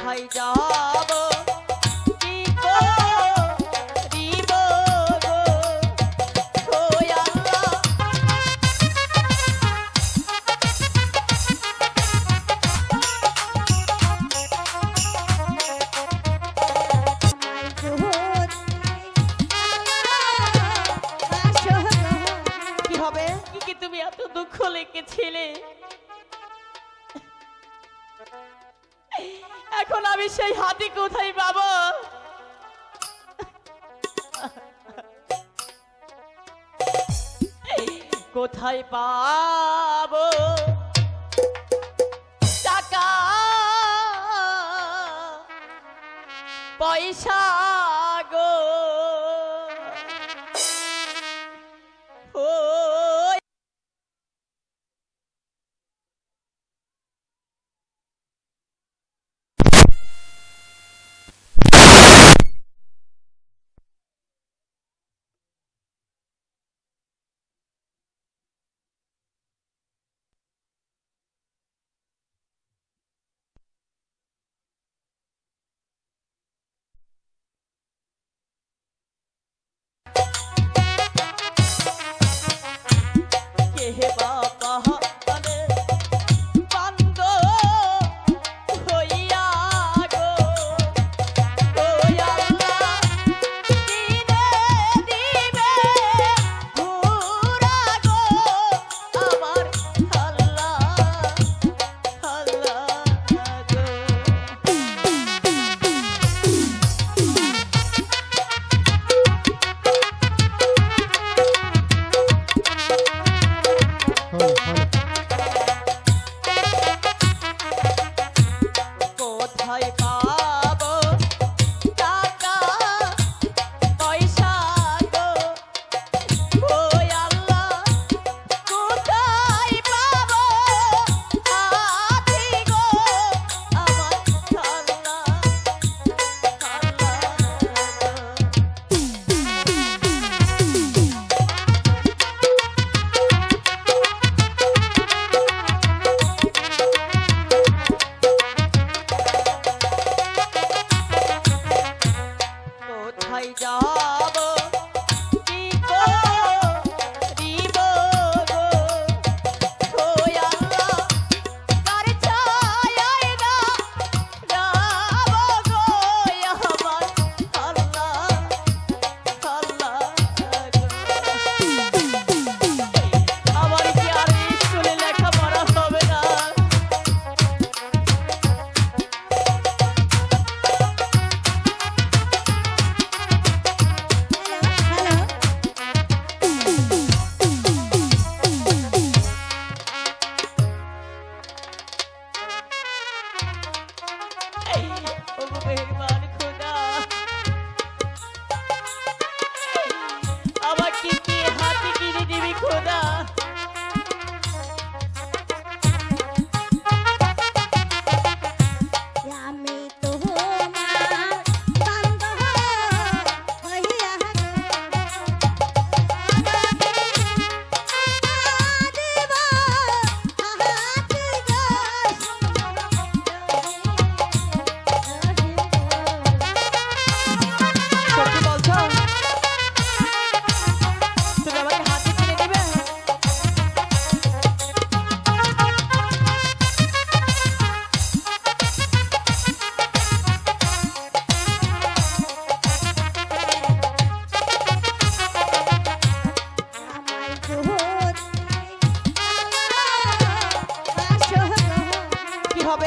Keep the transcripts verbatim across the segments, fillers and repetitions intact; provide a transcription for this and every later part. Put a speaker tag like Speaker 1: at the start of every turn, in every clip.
Speaker 1: কোথায় যাব কি করিব গো ও আল্লাহ কি হবে কি কি তুমি এত দুঃখ লিখেছিলে এখন আমি সেই হাতি কোথায় পাবো কোথায় পাবো টাকা পয়সা গো ও হে বাবা মানে বান্দ হইয়া গো ও আল্লাহ দিনে দিবে ঘুরা গো আমার আল্লাহ আল্লাহ গো কোথায় পাবো টাকা পয়সা গো ও আল্লাহ কোথায় পাবো হাতি গো আমার আল্লাহ কোথায় যাব কি করিব গো ও আল্লাহ কার ছায়ায় না যাব গো আমার আল্লাহ আল্লাহ আমার কি আর স্কুলে লেখাপড়া হবে না ও মেহেরবান খোদা আমাকে কি হাতে কিনে দিবি খোদা
Speaker 2: আমি তোমার বান্দ হইয়া
Speaker 1: সত্যি বলছো তুমি আমাকে হাতে কিনে দিবে কি হবে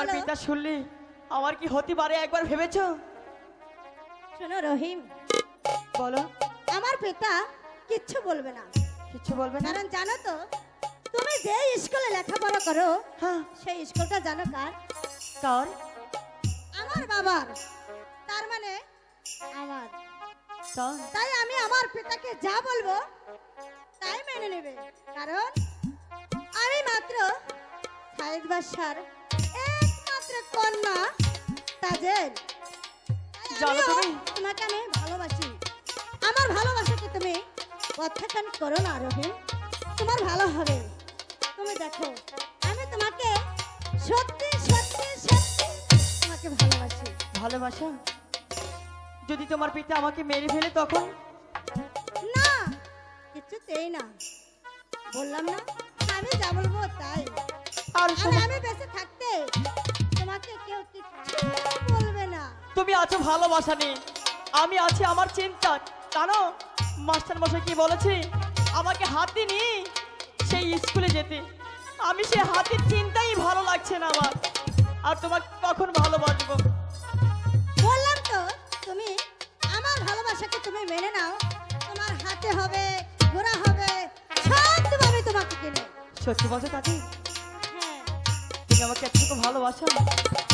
Speaker 1: তোমার
Speaker 2: বলো।
Speaker 1: পিতা শুনলে আমার কি হতে পারে একবার ভেবেছো?
Speaker 2: শোনো রহিম,
Speaker 1: বলো।
Speaker 2: আমার পিতা কিচ্ছু বলবে না,
Speaker 1: কিছু বলবে না?
Speaker 2: কারণ জানো তো তুমি যে স্কুলে লেখাপড়া করো
Speaker 1: হ্যাঁ।
Speaker 2: সেই স্কুলটা জানো কার?
Speaker 1: কার?
Speaker 2: আমার বাবার, তার মানে আমার।
Speaker 1: তাই?
Speaker 2: তাই আমি আমার পিতাকে যা বলবো তাই মেনে নেবে, কারণ আমি মাত্র সাইদ বাদশার একমাত্র কন্যা তাজের। তাই
Speaker 1: জানো
Speaker 2: আমিও
Speaker 1: তুমি?
Speaker 2: তোমাকে আমি ভালোবাসি। আমার ভালোবাসাকে তুমি প্রত্যাখ্যান করো না রহিম, তোমার ভালো হবে। তুমি দেখো আমি তোমাকে সত্যি সত্যি সত্যি তোমাকে ভালোবাসি।
Speaker 1: ভালোবাসা? যদি তোমার পিতা আমাকে মেরে ফেলে তখন?
Speaker 2: না, কিছুতেই না, বললাম না আমি যা বলবো তাই।
Speaker 1: আর
Speaker 2: আর
Speaker 1: শোনো,
Speaker 2: আমি বেঁচে থাকতে তোমাকে কেউ কিচ্ছু বলবে না।
Speaker 1: তুমি আছো ভালোবাসা নেই, আমি আছি আমার চিন্তা। জানো মাস্টার মশাই কি বলেছে? আমাকে হাতি নিয়ে সেই স্কুলে যেতে। আমি সেই হাতির চিন্তাই ভালো লাগছে না আমার। আর তোমাকে কখন ভালোবাসবো?
Speaker 2: বললাম তো তুমি আমার ভালোবাসাকে তুমি মেনে নাও, তোমার হাতে হবে, ঘোড়া হবে, সব দেব আমি তোমাকে কিনে।
Speaker 1: সত্যি বলছো দাদি?
Speaker 2: হ্যাঁ,
Speaker 1: তুমি আমাকে এতটুকু ভালোবাসো?